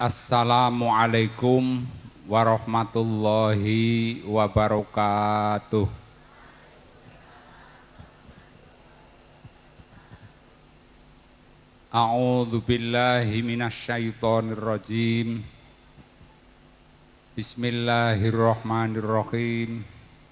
Assalamualaikum warahmatullahi wabarakatuh. A'udzu billahi minasyaitonir rajim. Bismillahirrahmanirrahim.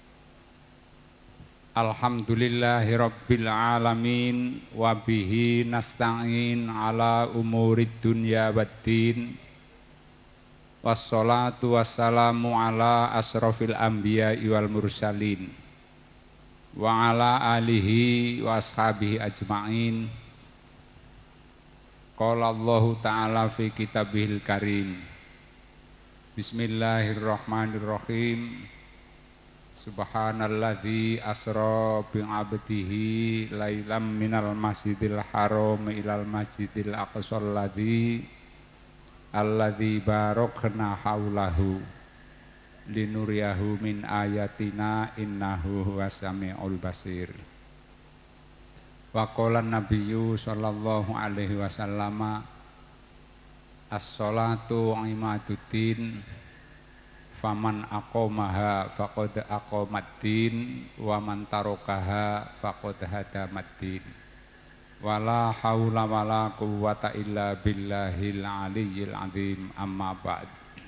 Alhamdulillahi rabbil alamin wa bihi nasta'in ala umurid dunya waddin. Wassalatu wassalamu ala asrofil anbiya wal mursalin wa ala alihi wa ashabihi ajma'in. Qala Allahu ta'ala fi kitabihil karim. Bismillahirrahmanirrahim. Subhanalladzi asra bi 'abdihi lailam minal masjidil haram ilal masjidil aqsal alladzi barakna haulahu linuriyahu min ayatina innahu huwas samiul basir. Wa qala nabiyyu sallallahu alaihi wasallam as-sholatu imaduddin faman aqamaha faqad aqamaddin wa man tarakaha faqad hadamaddin. Wala haula wala quwwata illa billahil aliyyil azim, amma ba'd.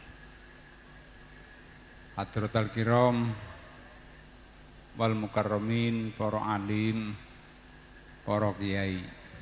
Hadratul kiram wal mukarramin, para alim, para kiai,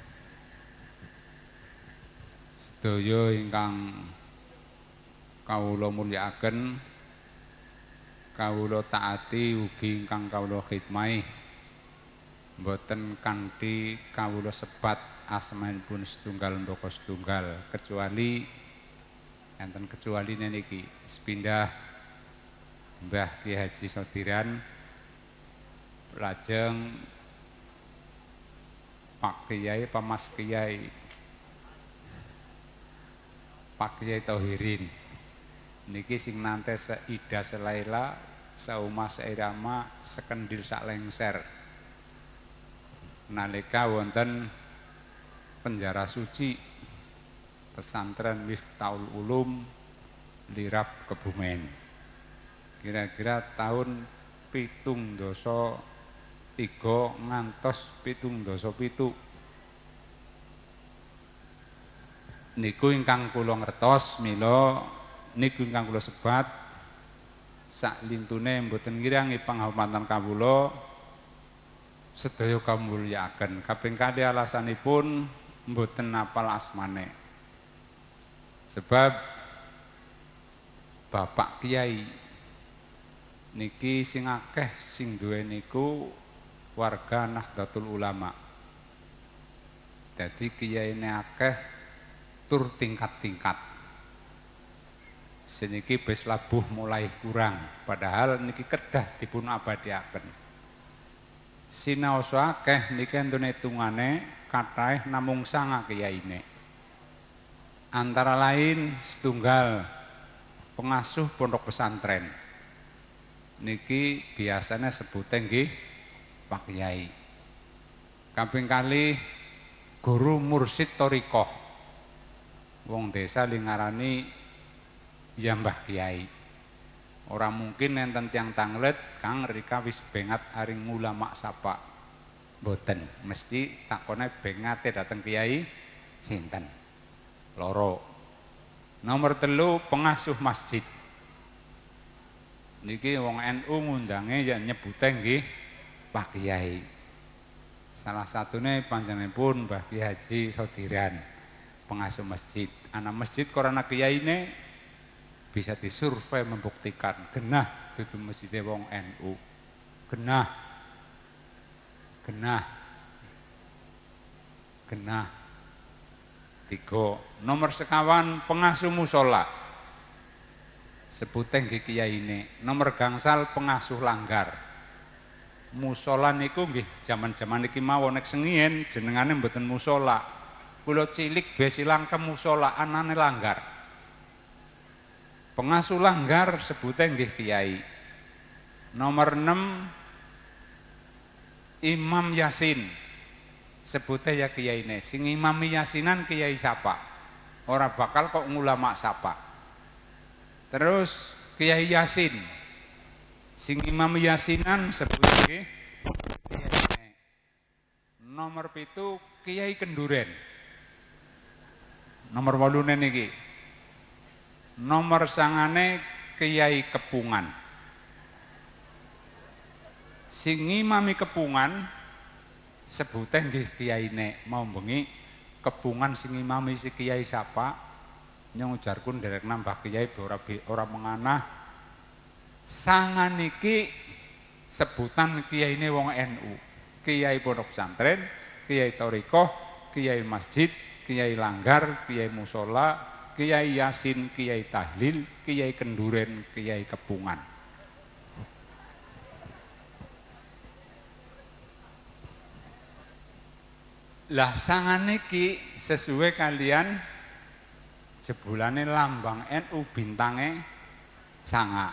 sedaya ingkang kawula mulyakaken, kawula taati ugi ingkang kawula khidmahi. Mboten kanthi kawula sebat asmanipun setunggal mbaka setunggal, kecuali enten kecualine niki sepindah Mbah Ki Haji Sodiran lajeng Pak Kiai Pamas Kiai Pak Kiai Tohirin niki sing nante seida selaila sauma seirama sekendil sak lengser nalika wonten penjara suci pesantren Miftahul Ulum Lirab Kebumen, kira-kira tahun 703 ngantos 707 niku ingkang kula ngertos mila niku ingkang kula sebat sak lintune mboten ngirangi panghormatan kawula sedaya kamulyakaken. Kaping kalih alasanipun mboten napal asmane. Sebab Bapak Kiai niki sing akeh sing duwe niku warga Nahdlatul Ulama. Dadi kiyaine akeh tur tingkat-tingkat. Seniki wis labuh mulai kurang, padahal niki kedah dipun abadiaken. Sinaosa akeh niki enten hitungane kathah namung 9 kiyaine. Antara lain setunggal pengasuh pondok pesantren. Niki biasanya sebute nggih Pak Kiai. Kaping kalih guru mursid thariqah. Wong desa lingarani ya Mbah Kiai. Orang mungkin enten tiang tanglet kang rika wis bengat aring ulama sapa. Mboten, mesti takone bengate dateng kiai sinten. Loro. Nomor 3 pengasuh masjid. Niki wong NU ngundange ya nyebute nggih Pak Kiai. Salah satune panjenenganipun Mbah Ki Haji Sodiran, pengasuh masjid. Ana masjid korana kiyaine bisa disurvei membuktikan genah itu masjid wong NU, genah 3. Nomor sekawan pengasuh musola sebuteng nggih kiyaine. Nomor gangsal pengasuh langgar. Musola niku nggih jaman-jaman iki mawon nek sengien jenengane mboten musola. Kula cilik besi langkem musola anane langgar. Pengasuh langgar sebutnya nggih kiai. Nomor 6 Imam Yasin sebutnya ya kiai ini. Sing imam yasinan kiai siapa? ora bakal kok ngulama sapa. Terus Kiai Yasin, sing Imam Yasinan sebut nggih Kiai. Nomor 7 Kiai Kenduren. Nomor 8 niki. Nomor 9 Kiai Kepungan. Sing ngimami Kepungan sebute nggih kiyaine mau bengi Kepungan sing ngimami si kiai sapa nyong ujarku nderek nambah kiai ora menganah sangan niki sebutan kiyaine wong NU, kiai pondok pesantren, kiai thariqah, kiai masjid, kiai langgar, kiai musola, kiai yasin, kiai tahlil, kiai kenduren, kiai kepungan. Lah sangan niki sesuai kalian jebulane lambang NU bintange sanga.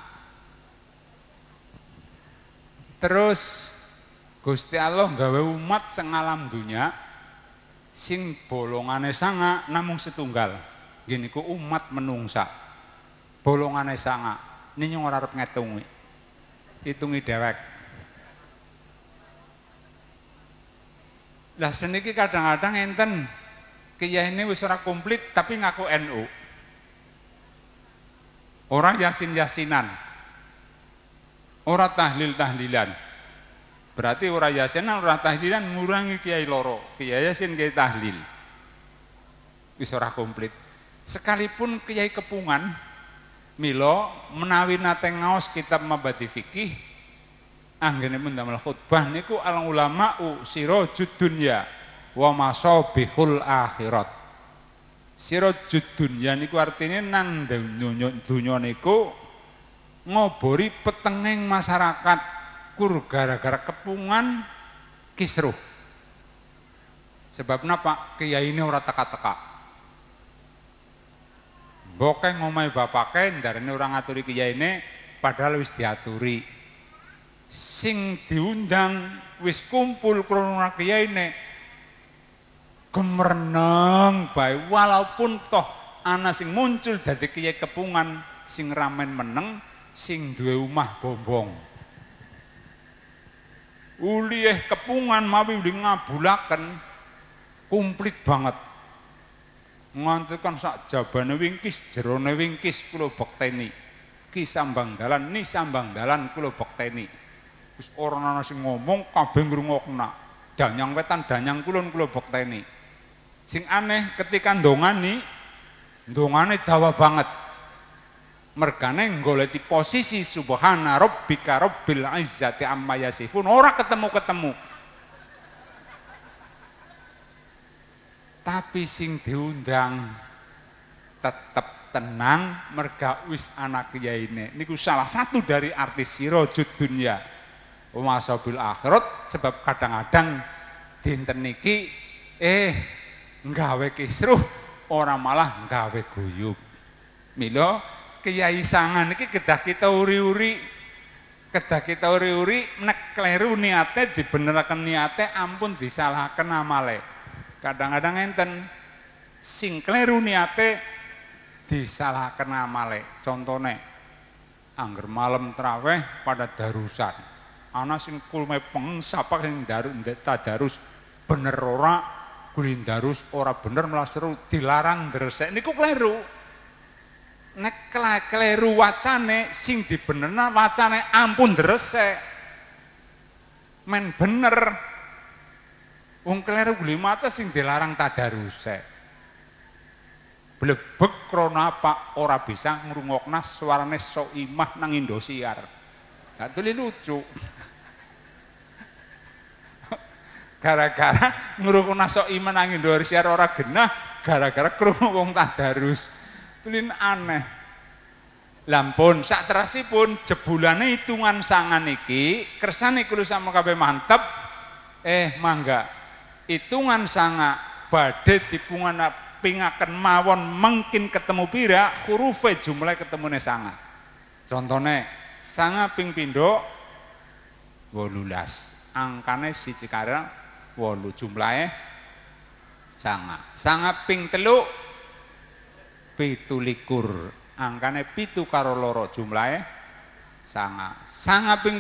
Terus Gusti Allah gawe umat sengalam dunya sing bolongane sanga namung setunggal. Gini ku umat menungsa. Bolongane sanga. Ini ora arep ngitungi. Hitungi dewek. Lah seniki kadang-kadang enten kiai ini wis ora komplit tapi ngaku NU. Orang yasin-yasinan. Ora tahlil-tahlilan. Berarti ora yasinan, ora tahlilan ngurangi kiai loro. Kiai yasin, kiai tahlil. Wis ora komplit. Sekalipun kiai kepungan milo menawi nate ngaos kitab mabadi fikih anggene pun damel khutbah niku al ulama'u sirajud dunya wa masabihul akhirat. Sirajud dunya niku artine nang donya niku ngobori petenging masyarakat kur gara-gara kepungan kisruh. Sebab napa kiai ini ora teka-teka. Bokeh ngomai bapake ndarane ora ngaturi kiai ini padahal wis diaturi. Sing diundang wis kumpul krana kiyaine gemereneng bae walaupun toh ana sing muncul dadi kiai kepungan sing ramen meneng sing duwe omah bombong ulih kepungan mawi ngabulaken komplit banget ngantekan sak jabane wingkis jerone wingkis kula bekteni ki sambang dalan ni sambang dalan kula bekteni. Wis ora ana sing ngomong kabeh ngrungokna. Danyang wetan danyang kulon kula bekteni. Sing aneh ketika ndongane dawa banget. Mergane goleti posisi subhana rabbika rabbil izzati amma yasifun ora ketemu-ketemu. Tapi sing diundang tetep tenang merga wis anak kiyaine. Niku salah satu dari artis sirajud dunya. Masabil akhirat sebab kadang-kadang dinten niki nggawe kisruh ora malah nggawe guyub. Mila kiai sangan niki kedah kita uri-uri nek kleru niate dibeneraken niate ampun disalahaken amale. Kadang-kadang enten sing kleru niate disalahaken amale. Contone angger malam traweh pada darusan. Ana sing kulme pengsapa sing tadarus bener ora kulindarus ora bener malah seru dilarang ndresek niku kleru. Nek kleru wacane sing dibenerna wacane ampun ndresek. Men bener. Wong kleru guli maca sing dilarang tadaruse. Blebek krana apa ora bisa ngrungokna suarane Soimah nang Indosiar. Gak tuli lucu. Gara-gara ngrungokna Soimah nang Indosiar ora genah, gara-gara krungu wong tadarus. Tulin aneh. Lampun sak terasipun jebulane hitungan sangan iki kersane kulo sama kabeh mantep. Mangga. Hitungan sanga badhe pingaken mawon mungkin ketemu pira hurufe jumlah ketemune sanga. Contone sanga ping pindho 18. Angkane 1 karo 8 jumlahe sanga. Sanga ping 3 17, angkane 7 karo loro jumlahe sanga. Sanga ping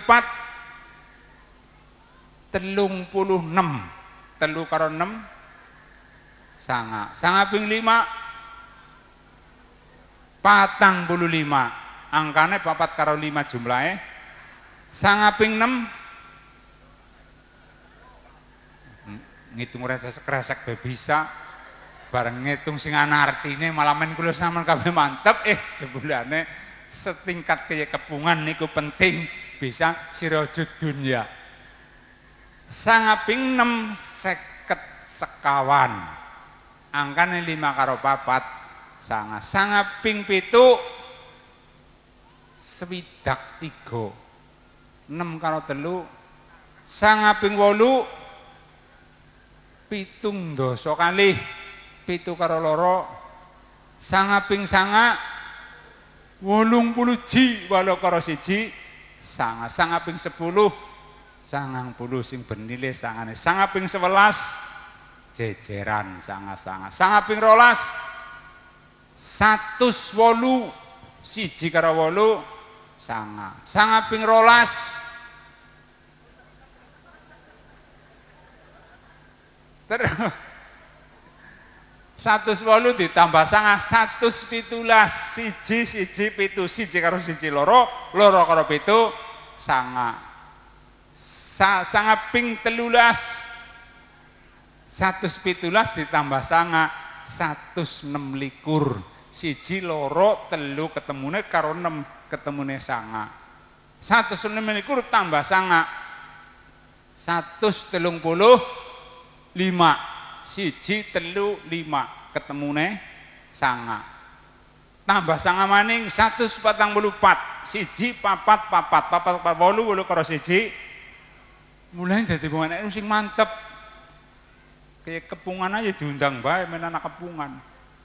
4 36, 3 karo 6 sanga. Sanga ping 5 45, angkane 4 karo 5 jumlahe sanga ping 6 ngitung resek-resek be bisa bareng ngitung sing ana artine malah men kula sampean kabeh mantep jebulane setingkat kaya kepungan niku penting bisa sirajud dunya. Sangaping 6 50 sekawan angkane 5 karo 4 sanga. Sangaping 7 swidak 3 6 karo 3 sangaping 8 pitung doso kali 7 karo loro sangaping sanga 80 ji 8 karo 1 sanga. Sangaping 10 sangang puluh sing bernilai sangane. Sangaping 11 jejeran sanga-sanga. Sangaping 12 108 1 karo 8 sanga. Sangaping 12 terus 108 ditambah sanga 117 1 7 1 karo 1 loro karo 7 sanga. Sangaping 13 117 ditambah sanga 126 1 loro 3 ketemune karo 6 ketemune sanga. 126 tambah sanga 135 1 3 5 ketemune sanga. Tambah sanga maning 144 1 4 4 8 karo 1 mulai dadi wong enek sing mantep kayak kepungan aja diundang bae men anak kepungan.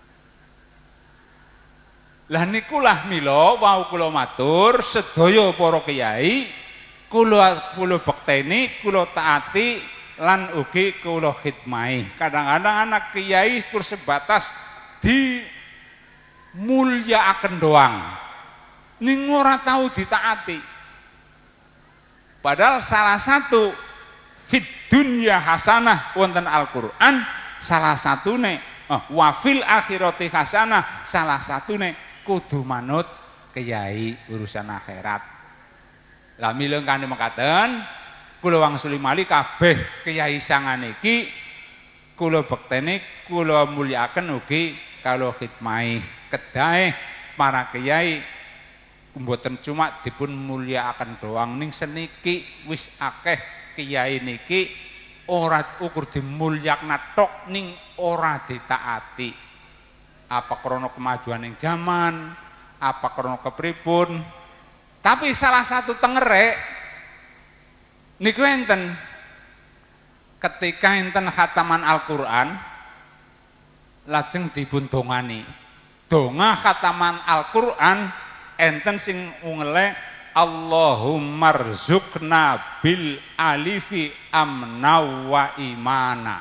Lah niku lah mila wau kula matur sedaya para kiai kula bekteni kula taati lan ugi kula khidmahi. Kadang-kadang anak kiai kur sebatas di mulyakaken doang ning ora tau ditaati. Padahal salah satu fid dunya hasanah wonten Al-Qur'an, salah satune wafil akhirati hasanah, salah satune kudu manut kiai urusan akhirat. Lah mileng kane mekaten kula wangsuli malih kabeh kiai sangan iki kula bekteni kula mulyakaken ugi kula khidmahi kedahe para kiai mboten cuma dipun mulyakaken doang ning seniki wis akeh kiai niki ora ukur dimulyakna tok ning ora ditaati. Apa krana kemajuaning zaman, apa krana kepripun. Tapi salah satu tengerek niku enten ketika enten khataman Al-Qur'an lajeng dipun dongani. Donga khataman Al-Qur'an enten sing ngele Allahumma rzuqna bil alifi amna wa imana.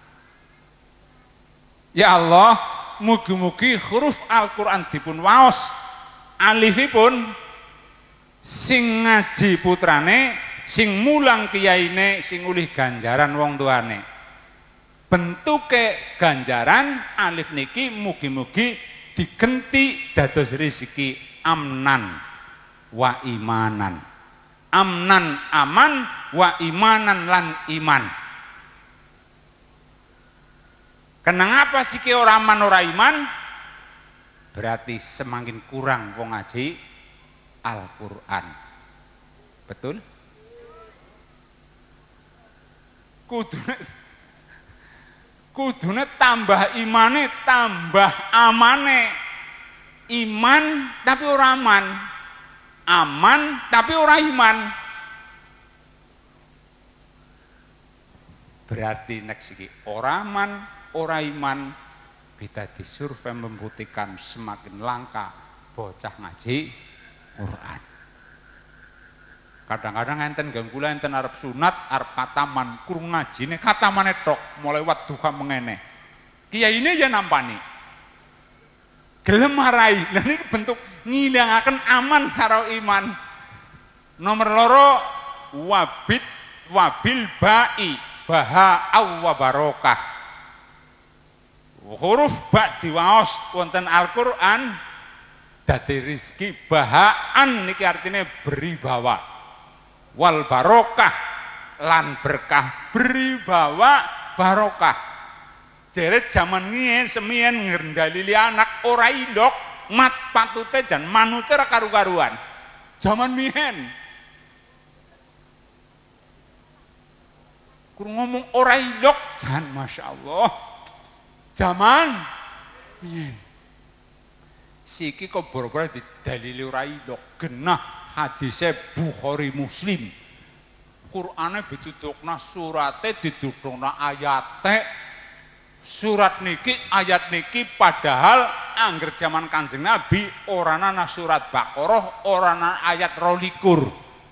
Ya Allah, mugi-mugi huruf Al-Qur'an dipun waos alifipun sing ngaji putrane, sing mulang kiyaine, sing ulih ganjaran wong tuane. Bentuke ganjaran alif niki mugi-mugi digenti dados rezeki amnan wa imanan. Amnan aman wa imanan lan iman. Kenapa sih ki ora aman ora iman? Berarti semakin kurang wong ngaji Al-Qur'an. Betul? Kudune tambah imane, tambah amane. Iman tapi ora aman. Aman tapi ora iman. Berarti nek siki ora aman, ora iman, bisa disurvei membuktikan semakin langka bocah ngaji Quran. Kadang-kadang enten ganggula enten arep sunat, arep kataman, kurang ngajine katamane tok mulai wat duha mengene. Kiyaine ya nampani. gelem marai. Lah niki bentuk ngilangaken aman karo iman. Nomor loro wabil ba'i baha wa barokah. Huruf ba diwaos wonten Al-Qur'an dadi rizki, bahaan niki artinya beribawa, wal barokah lan berkah, beribawa barokah. Jeret zaman ngien semien ngendalili anak ora ilok mat patute jan manute ra karu-karuan. Zaman mien kurang ngomong ora ilok jan Masya Allah. Zaman mien siki kok boro-boro didalili ora ilok, genah hadise Bukhari Muslim. Qur'ane ditutupna surate didudukna ayate. Surat niki ayat niki padahal angger zaman Kanjeng Nabi ora ana surat Baqarah, ora ana ayat 22.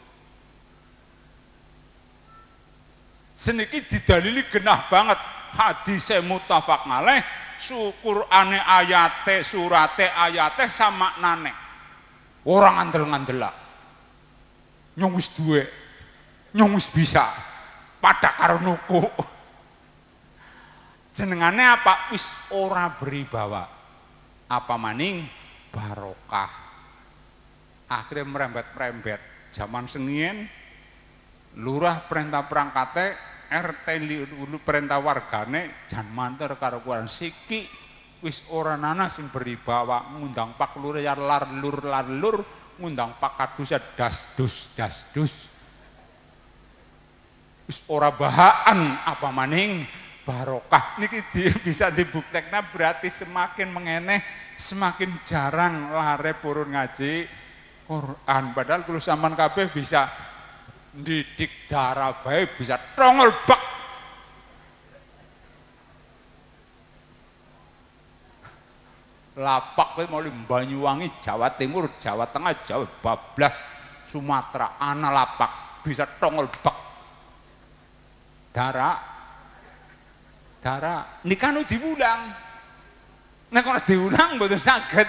Seniki didalili genah banget hadise muttafaq alaih, Qur'ane ayate surate ayate samaknane. Ora ngandel-ngandelak. Nyong wis duwe, nyong wis bisa, padha karo nuku. Jenengane apa? Wis ora beribawa. Apa maning barokah. Akhirnya merembet-merembet. Zaman sengien lurah perintah perangkate, RT perintah wargane jan manter karo kuran siki wis ora nana sing beribawa, ngundang pak lur ya lar lur ngundang pak kadus ya das dus. Wis ora bahaan apa maning barokah. Niki bisa dibuktekna berarti semakin mengeneh, semakin jarang lare purun ngaji Quran. Padahal kulo sampean kabeh bisa didik darah bae, bisa tongol bak. Lapak kowe mau Banyuwangi, Jawa Timur, Jawa Tengah, Jawa Bablas, Sumatera, ana lapak bisa tongol bak. Darah nikah nu diulang. Nek ora diulang mboten saged.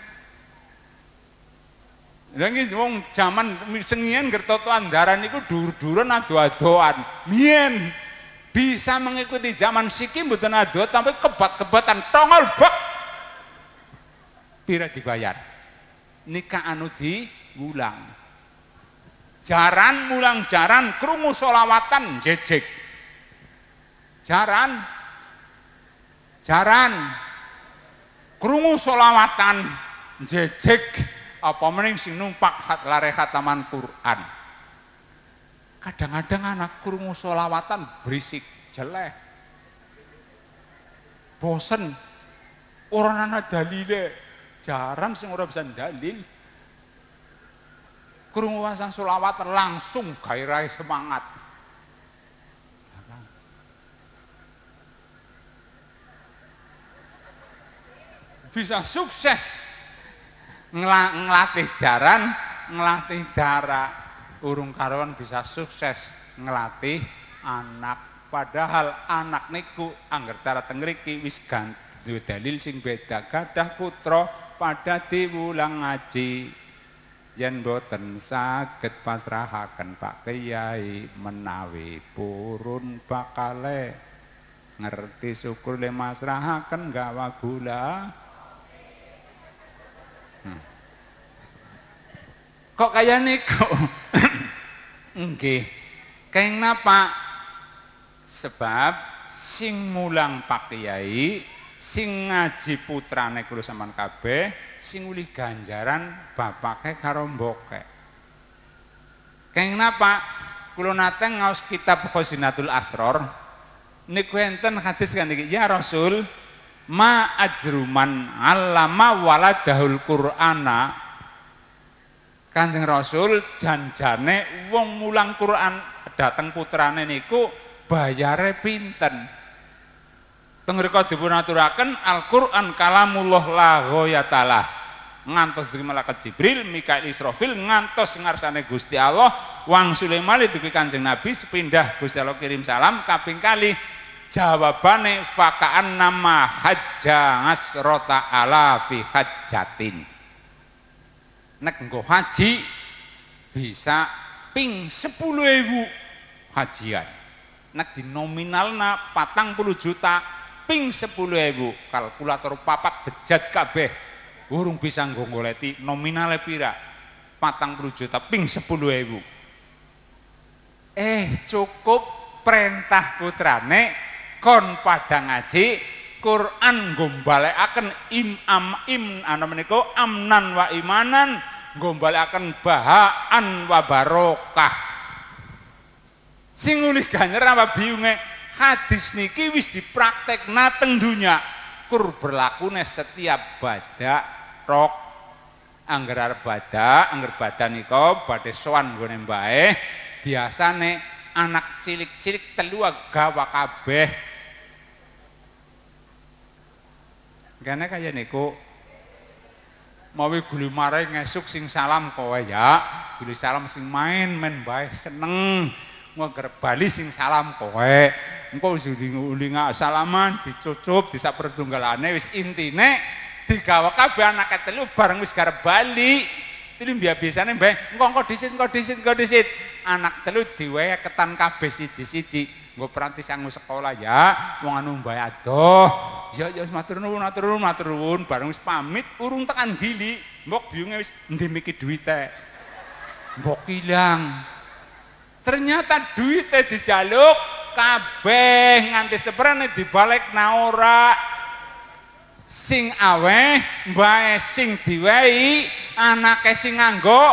Lha nggih wong jaman sengien gertotoan darah niku dur-duran ado-adoan. Mien bisa mengikuti zaman siki mboten ado tapi kebat-kebatan tongol bak. Pira dibayar? Nikah anu diulang. Jaran mulang jaran krungu solawatan jejeg. Jaran krungu solawatan jejeg apa mending sing numpak lare khataman Quran. Kadang-kadang anak krungu solawatan berisik jelek, bosen, orang ana dalile, jarang sing ora bisa dalil. Krungu wasan solawatan langsung gairah semangat. Bisa sukses ngelatih jaran, ngelatih darah, urung karuan bisa sukses ngelatih anak. Padahal anak niku angger cara tengriki wis ganti dalil sing beda. Gadah putra pada diwulang ngaji, yen boten saged pasrahaken Pak Kyai menawi purun bakale ngerti syukur le masrahaken gawa gula. Kok kaya niku? Nggih. Kenging napa? Sebab sing mulang Pak Kyai, sing ngaji putrane kula sampean kabeh, sing uli ganjaran bapake karo mboke. Kenging napa? Kula nate ngaos kitab Khazinatul Asrar. Niku enten hadis kan iki, ya Rasul, ma ajruman 'allama waladahul Qur'ana. Kanjeng Rasul janjane wong mulang Quran dateng putrane niku bayare pinten. Teng mriko dipunaturaken Al-Qur'an kalamullah la ghayatalah. Ngantos dari malaikat Jibril, Mikail, Israfil ngantos ngarsane Gusti Allah, wang Sulaiman itu Kanjeng Nabi sepindah Gusti Allah kirim salam kaping kali Jawabane faka'an nama hajja ngasrota ala fi hajjatin. Nek nggo haji bisa ping 10.000 hajian. Nek dinominalna 40 juta ping 10.000. Kalkulator papat bejat kabeh urung bisa nggo goleti nominale pira. 40 juta ping 10.000. Cukup perintah putrane kon pada ngaji Quran gombalekaken amnan wa imanan, gombalekaken bahaan wa barokah. Sing ulih ganjar apa biunge hadis niki wis dipraktekna teng dunya. Kur berlakune setiap badak rok angger arep badak nika badhe sowan nggone mbae, biasane anak cilik-cilik telu gawa kabeh. Gane kaya niku mawi guli marai ngesuk sing salam kowe ya, guli salam sing main bae seneng, ngger bali sing salam kowe. Engko uli salaman dicucup disaperdunggalane wis intine digawa kabeh anake telu bareng wis garep bali. Itu biasane mbah engko disit. Anak telu diwehe ketan kabeh siji-siji. Nggo peranti sangu sekolah ya, wong anu mbah adoh. Ya wis matur nuwun bareng wis pamit urung tekan gili, mbok biunge wis endi miki duwite. Mbok ilang. Ternyata duwite dijaluk kabeh nganti seprene dibalik ora. Sing aweh mbae sing diwehi anake sing nganggo.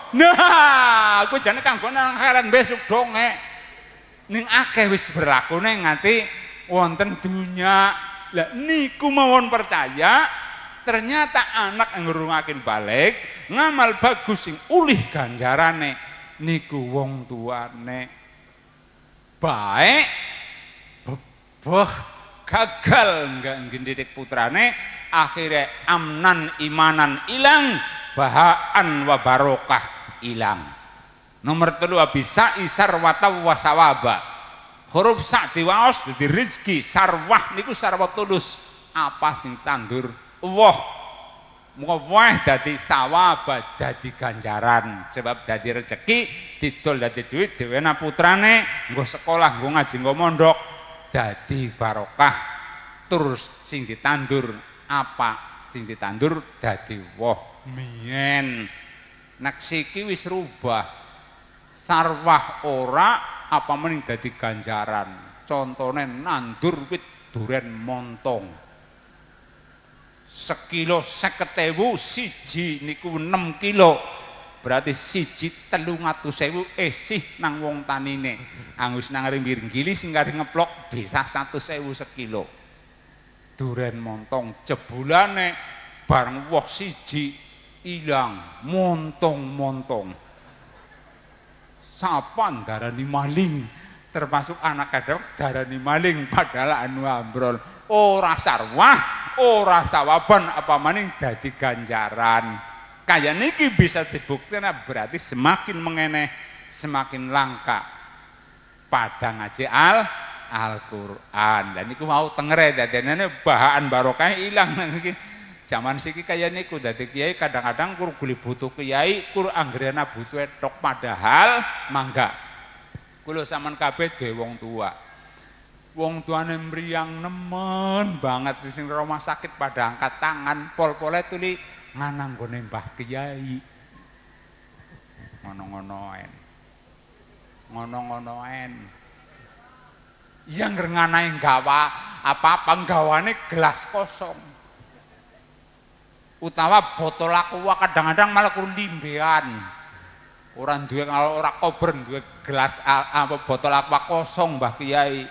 Nah, aku jane kanggo nang akhirat besok donge. Ning akeh wis berlakune nganti wonten dunya. Lah niku mawon percaya ternyata anak ngrungaken balik ngamal bagus sing ulih ganjarane niku wong tuane baik beboh gagal enggak ngendidik putrane akhirnya amnan imanan ilang bahaan wa barokah ilang. Nomor 3 bisa isar wataw wasawaba. Huruf sak diwaos dadi rezeki, sarwah niku sarwa tulus. Apa sing tandur? Wah. Muga wae dadi sawaba, dadi ganjaran. Sebab dadi rezeki didol dadi duit dewena putrane nggo sekolah, nggo ngaji, nggo mondok dadi barokah. Terus sing ditandur apa? Sing ditandur dadi woh mien. Nek siki wis rubah. Sarwah ora apa mending dadi ganjaran. Contone nandur wit duren montong. Sekilo 50.000 siji niku 6 kilo. Berarti siji 300.000 esih nang wong tanine. Angus nang ring gili sing kari ngeplok bisa 100.000 sekilo. Duren montong jebulane bareng woh siji ilang montong-montong. Sapan darani maling, termasuk anak kadang darani maling padahal anu ambrol. Ora sarwah, ora sawaban apa maning dadi ganjaran. Kaya niki bisa dibuktikan berarti semakin mengeneh semakin langka pada ngaji Al-Qur'an. Dan niku mau tengere dadene bahan barokah ilang niki. Zaman siki kaya niku dadi kiai kadang-kadang kur guli butuh kiai kur anggerana butuh tok padahal mangga. Kula sampean kabeh dhewe wong tua. Wong tuane mriyang nemen banget sing rumah sakit pada angkat tangan pol-pole tuli nganang gone Mbah Kiai. Ngono-ngonoen. Yang nganae gawa apa-apa gawane gelas kosong. Utawa botol aqua kadang-kadang malah kurang limbean. Orang duwe kalau ora kober duwe gelas apa botol aqua kosong Mbah Kiai.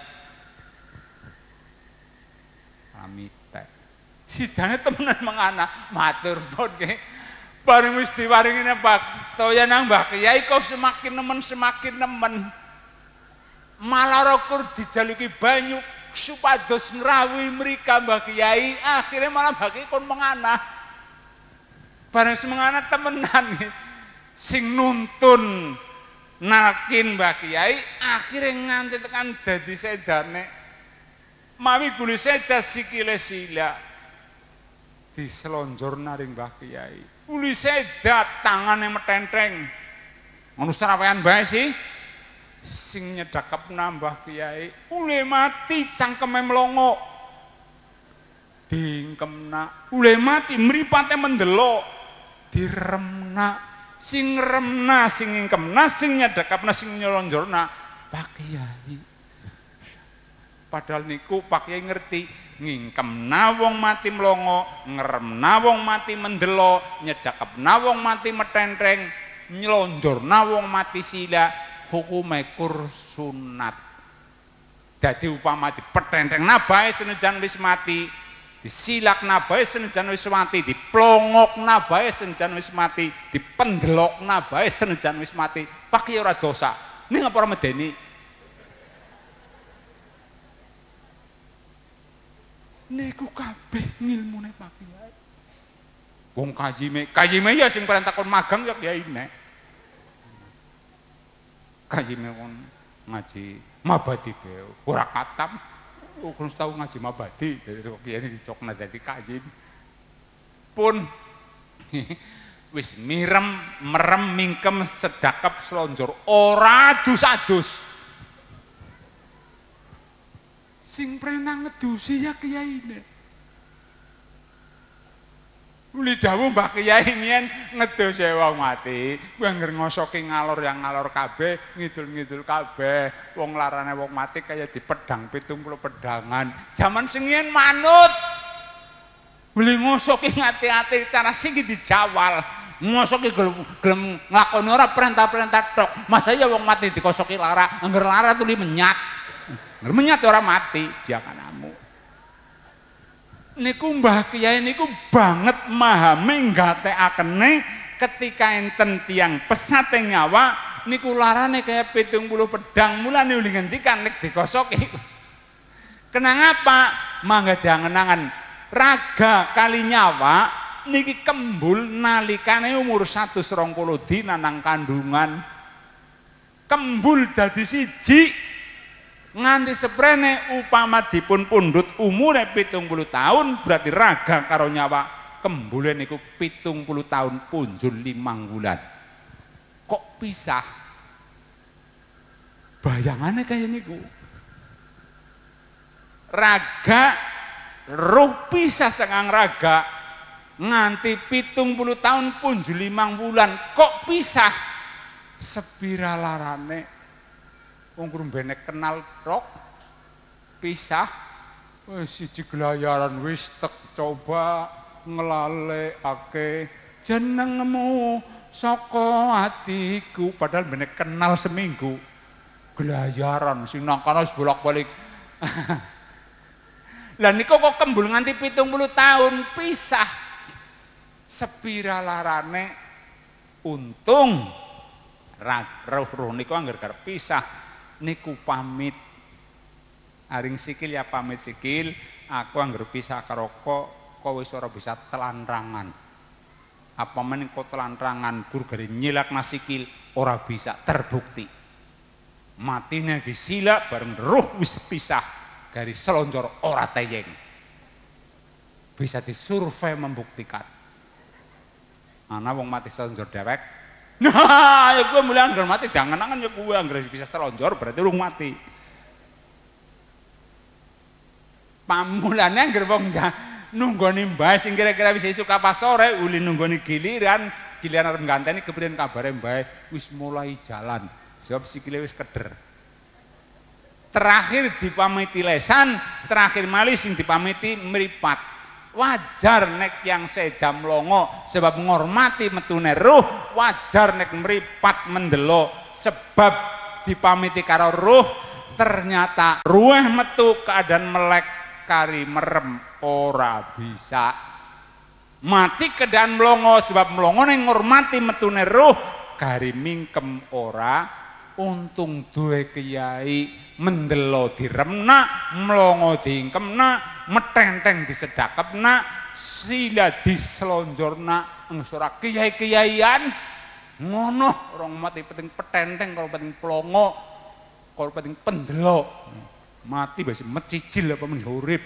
Pamite. Sidane temenan mengana matur nuwun nggih. Bareng wis diwaringine Pak toya nang Mbah Kiai kok semakin nemen. Malah kur dijaluki banyu supados ngrawi mrika Mbah Kiai, akhirnya malah Mbah Kiai kon mengana. Bareng semengana temenan sing nuntun nalkin Mbah Kiai akhirnya nganti tekan dadi sedane mawi guli sedat sikile sila diselonjor naring Mbah Kyai. Guli sedat tangane metenteng. Ngono serawean bae sih. Sing nyedakep nambah Kyai, ule mati cangkeme mlongo. Dingkemna, ule mati mripate mendelok. Diremna, sing remna, sing ngingkemna, sing nyedakepna, sing nyelonjorna Pak Kyai. Padahal niku Pak Kyai ngerti ngingkemna wong mati mlongo, ngremna wong mati mendelok, nyedakepna wong mati metenteng, nyelonjorna wong mati sila. Hukume kur sunat. Dadi upama dipetenteng nabae senajan wis mati, disilak nabae senajan wis mati, diplongok nabae senajan wis mati, dipendelok nabae senajan wis mati, Pak Kyai ora dosa. Ning apa ora medeni? Niku kabeh ngilmune Pak Kyai. Wong kajime ya sing perintah kon magang ya Kyai nek. Kajime kon ngaji mabadi bae ora katam kurang tau ngaji mabadi dari Kyai dicokna dadi kajim pun wis merem mingkem sedakep selonjor ora adus-adus sing prenah ngedusi ya Kyai ne uli dawuh Mbah Kyai mien ngedose wong mati, kuwi angger ngosoki ngalor yang ngalor kabeh, ngidul-ngidul kabeh. Wong larane wong mati kaya dipedhang 70 pedhangan. Jaman sing yen manut. Uli ngosoki ngati-ati cara sing dijawal. Ngosoki gelem nglakoni ora perintah-perintah tok. Masa ya wong mati dikosoki lara, angger lara tuli menyat. Angger menyat ora mati, diakanamu. Niku Mbah Kyai niku banget mahame nggatekakene ketika enten tiyang pesate nyawa niku larane kaya 70 pedang mulane uli ngendikan nek dikosoki. Kenang apa? Mangga diangen-angen raga kali nyawa niki kembul nalikane umur 120 dina nang kandungan. Kembul dadi siji nganti seprene upama dipun pundhut umure 70 tahun berarti raga karo nyawa kembule niku 70 tahun punjul 5 bulan. Kok pisah? Bayangane kaya niku. Raga roh pisah sangang raga nganti 70 tahun punjul 5 bulan. Kok pisah? Spiralarane wong benek kenal tok pisah wis siji gelayaran wis tek coba nglalekake jenengmu saka atiku padahal benek kenal seminggu gelayaran sing nang kana wis bolak-balik. Lah niku kok kembul nganti 70 tahun pisah spiralarane untung roh niku angger karep pisah niku pamit aring sikil ya pamit sikil aku angger pisah karo kok wis ora bisa telantrangan apa meneh kok telantrangan gur gare nyilakna sikil ora bisa terbukti matine disilak bareng roh wis pisah garis selonjor ora teyeng bisa disurvei membuktikan ana wong mati selonjor dewek. Nah, ya gue mulai anggar mati, jangan-jangan ya gue anggar bisa selonjor berarti urung mati. Pamulannya anggar wong nunggoni mbae sing kira-kira bisa isuk apa sore, uli nunggoni giliran arep ganteni kepriyen kabare mbae wis mulai jalan. Sebab sikile wis keder. Terakhir dipamiti lesan, terakhir malih sing dipamiti mripat. Wajar nek yang sedam longo sebab ngormati metune ruh, wajar nek meripat mendelok sebab dipamiti karo ruh ternyata ruh metu keadaan melek kari merem ora bisa mati keadaan melongo sebab melongo ning ngormati metune ruh kari mingkem ora untung duwe Kyai mendelo diremna melongo diingkemna metenteng disedakepna sila diselonjornangsora kiai-kiaian ngono orang mati penting petenteng kalau penting pelongo kalau penting pendelok Mati basi mecicil apa men urip.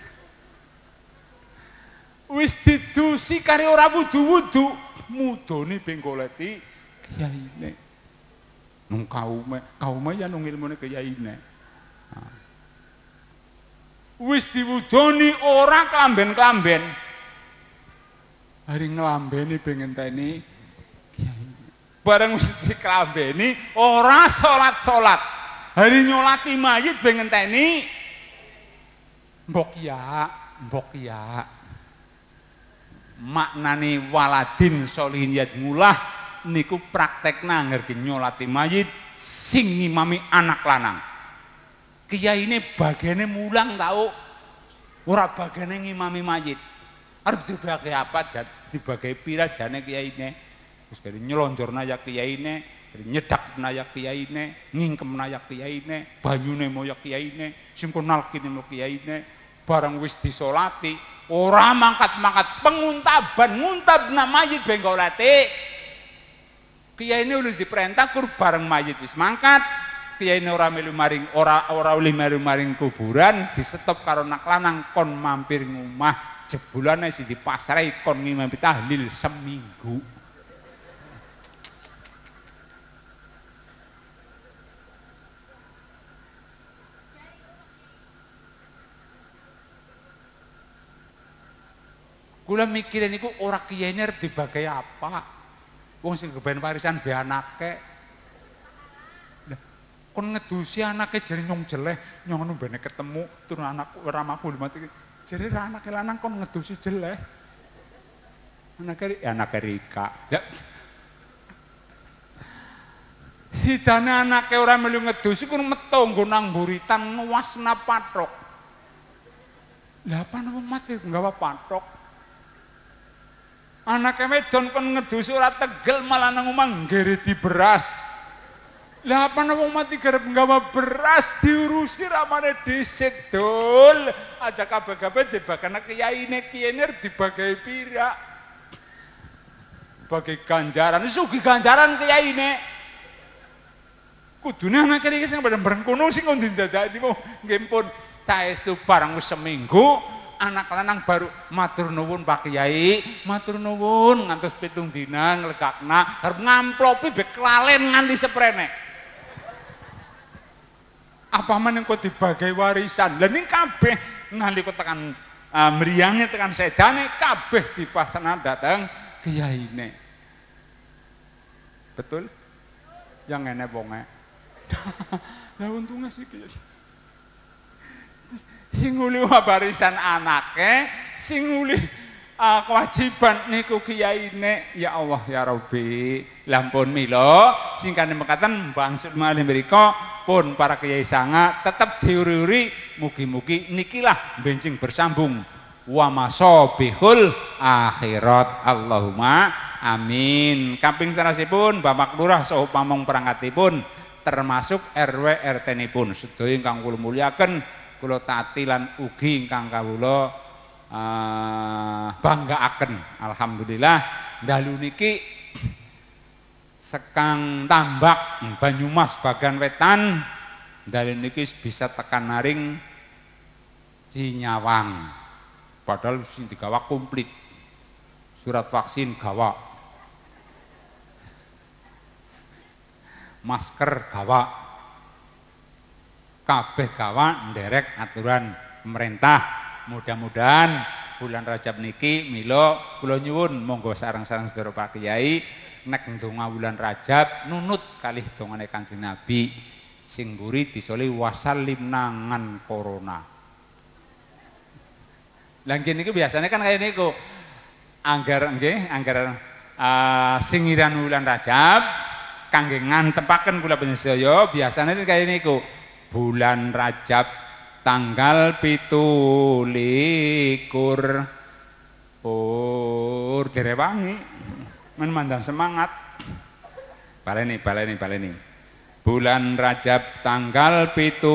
Wis didusi kare ora wudu-wudu, mudone ben goleti kiyaine. Nung kaume ya nung ilmune kiyaine. Wis diwudoni ora klamben-klamben. Hari nglambeni ben ngenteni kiyaine. Bareng wis diklambeni ora salat-salat. Hari nyolati mayit ben ngenteni mbok ya. Maknane waladin sholihin yadmulah niku praktekna ngerti nyolati mayit sing ngimami anak lanang. Kiyaine bagene mulang tau ora bagene ngimami mayit. Arep dibagi apa dibagi pira jane kiyaine. Terus kali nyelonjorna ya kiyaine, nyedakna ya kiyaine, ngingkemna ya kiyaine, banyune moya kiyaine, sing nalkine mo kiyaine, barang wis disolati ora mangkat-mangkat nguntabna mayit ben golati. Kiyaine udah diperintah kur bareng mayit wis mangkat, kiyaine ora melu maring ora uli melu maring kuburan, disetop karo anak lanang kon mampir ngomah, jebulane sing dipasrai kon ngimami tahlil seminggu. Kula mikirin niku ora kiyaine arep dibagi apa. Wong sing keben warisan be anake. Lah kon ngedusi anake jare nyong jeleh, nyong bene ketemu turun anak ora mampu mati. Jare ra anake lanang kon ngedusi jeleh. Anake Rika. Ya. Sidane anake ora melu ngedusi kun metu nggo nang buritan nuwasna pathok. Lah apa napa mati nggawa pathok? Anake wedon kon ngedusi ora tegel malah nang omah nggere di beras. Lah apa wong mati garep nggawa beras diurusi ramane dhisik dul. Aja kabeh-kabeh dibagana kiyaine dibagi pira. Bagi ganjaran, sugi ganjaran kiyaine. Kudune anake iki sing bareng kono sing kon didadaki nggih pun saestu barang wis seminggu. Anak lanang baru matur nuwun Pak Kiai, matur nuwun ngantos 7 dina nglegakna arep ngamplopi bek klalen nganti seprene. Apa meneh kok dibagi warisan. Lah ning kabeh nalika tekan mriyange tekan sedane kabeh dipasana dateng kiyaine. Betul? Yang ngene wonge. Lah untungnya sih kiai. Sing nguli warisan anake, sing nguli kewajiban niku kiyaine. Ya Allah ya Rabbi, lampun mila sing kane mekaten bangsut malih mrika pun para kiai sanga tetep diuri-uri mugi-mugi nikilah benjing bersambung wa masobihul akhirat. Allahumma amin. Kaping terasipun Bapak Lurah saha pamong perangkatipun termasuk RW RT-nipun sedaya ingkang kula mulyaken. Kula taati lan ugi ingkang kawula banggaaken. Alhamdulillah dalu niki sekang Tambak Banyumas bagian wetan dalu niki bisa tekan naring Cinyawang. Padahal sing digawa komplit. Surat vaksin gawa. Masker gawa. Kabeh gawa nderek aturan pemerintah. Mudah-mudahan bulan Rajab niki mila kula nyuwun monggo sareng-sareng sedherek Pak Kiai nek ndonga bulan Rajab nunut kalih dongane Kanjeng Nabi sing mburi disoli wasallim nangan corona. Lah nggih niku biasane kan kaya niku anggar singiran bulan Rajab kangge ngantepaken kula panjenengan biasane kaya niku. Bulan Rajab tanggal 17 pur direwangi men mandan semangat baleni bulan Rajab tanggal 17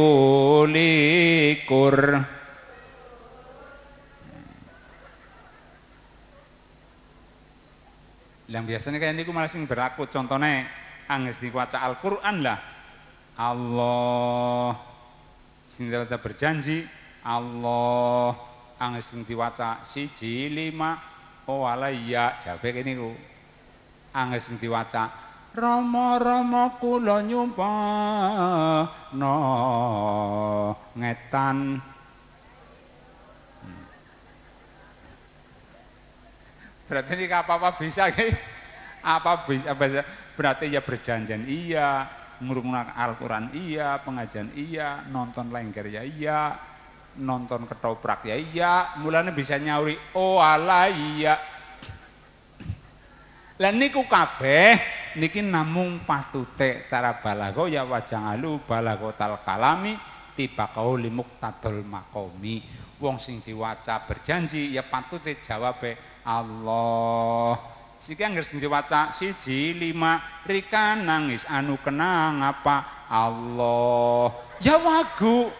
yang biasanya kayak niku malah sing berlaku contohnya angges diwaca Al-Qur'an lah Allah Sing diwaca berjanji Allah angger sing diwaca 1 5 oh alayya jawabe kene niku. Angger sing diwaca Rama-rama kula nyumpana ngetan. Berarti ini apa-apa bisa ki? Apa bisa berarti ya berjanjian iya, ngurungna Al-Qur'an iya, pengajian iya, nonton lengger ya iya, nonton ketoprak ya iya, mulane bisa nyauri oh ala iya. Lah niku kabeh niki namung patute cara balago ya wajangalu balagotal kalami tiba kauli muqtadul maqami. Wong sing diwaca berjanji ya patute jawabe Allah. Siki anggere sing diwaca 1 5 rika nangis anu kenang apa Allah. Ya wagu.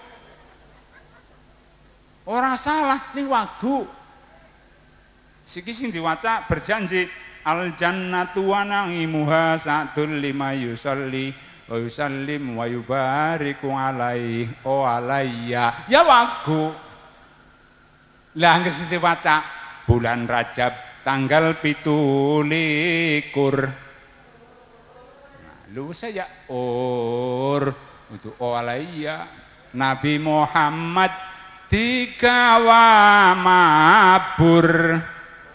Ora salah ning wagu. Siki sing diwaca berjanji al jannatu wa na'imuha sa'dul lima yusalli wa yusallim wa yubariku alaihi o alayya. Ya wagu. Lah anggere sing diwaca bulan Rajab tanggal 17. Nah, lu saya untuk o alayya Nabi Muhammad digawa mabur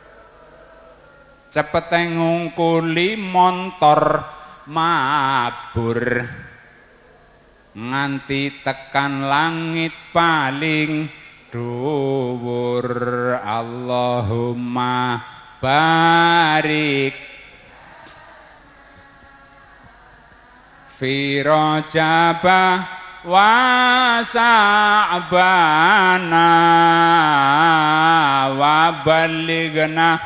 cepet ngungkuli montor mabur nganti tekan langit paling dhuwur. Allahumma barik fi Rajaba wa Sa'bana wa balighna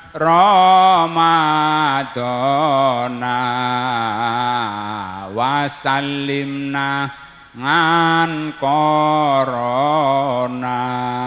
Ramadana wasallimna ngan korona.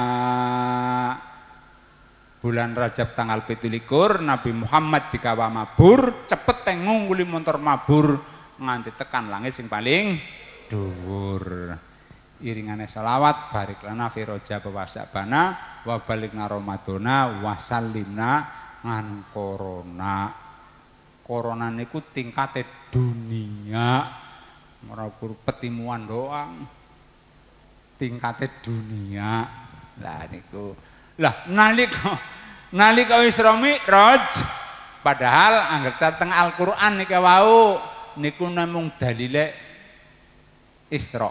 Bulan Rajab tanggal 17 Nabi Muhammad digawa mabur cepet ngungkuli montor mabur nganti tekan langit sing paling dhuwur. Iringane selawat barik lana fi Rajab wa Sa'bana wa balighna Ramadana wasallimna ngan corona. Corona niku tingkate dunia, ora petimuan doang. Tingkate dunia. Lah niku. Lah nalika Isra Mi'raj padahal angger cateng Al-Qur'an niki wau niku namung dalile Isra.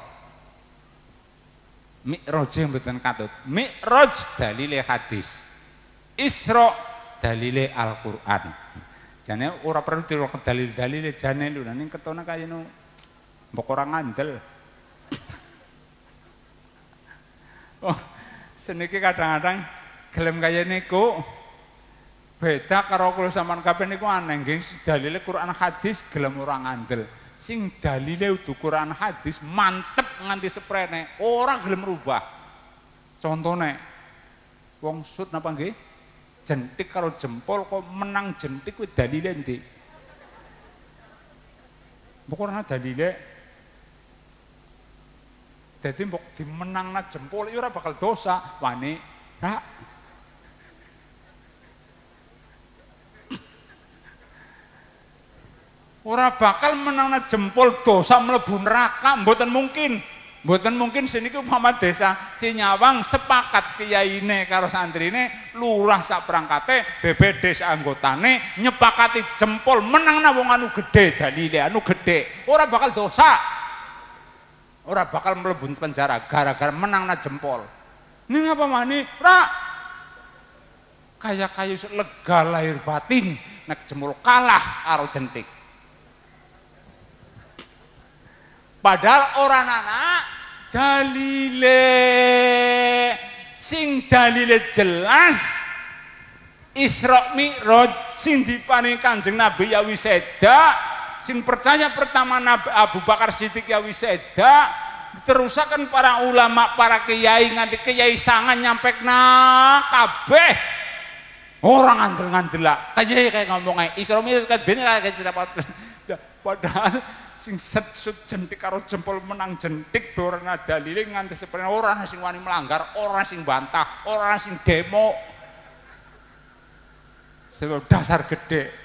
Mi'raj mboten katut. Mi'raj dalile hadis. Isra dalile Al-Qur'an. Jane ora perlu dirok dalil-dalile jane lho ning ketone kaya nu mbok ora ngandel. Oh, seniki kadang-kadang gelem kaya niku beda karo kula sampean kabeh niku aneh nggih dalile Qur'an hadis gelem ora ngandel. Sing dalile udu Qur'an hadis mantep nganti seprene, ora gelem rubah. Contone wong sud napa nggih? Jentik karo jempol kok menang jentik kuwi dalile ndi? Mbok ora dalile. Dadi mbok dimenangna jempol ya ora bakal dosa, wani ra. Ora bakal menangna jempol dosa mlebu neraka, mboten mungkin. Mboten mungkin seniki umpama desa Cinyawang sepakat kiyaine karo santrine, lurah sak prangkate, BPD anggotane nyepakati jempol menangna wong anu gedhe dalile, anu gedhe. Ora bakal dosa. Ora bakal mlebu penjara gara-gara menangna jempol. Ning apa maneh? Ra. Kaya-kaya lega lahir batin nek jempol kalah karo jentik. Padahal orang anak dalile sing dalile jelas Isra Mi'raj sing diparingi Kanjeng Nabi ya wis seda, sing percaya pertama Nabi Abu Bakar Siddiq ya wis seda, diterusaken para ulama, para kiai nganti kiai sangan nyampekna kabeh. Orang ngandel-ngandelak, kayak ngomongnya Isra Mi'raj kan bener kayak padahal sing set jentik karo jempol menang jentik ora ana dalile nganti seprene ora sing wani melanggar, ora sing bantah, ora sing demo. Sebab dasar gede.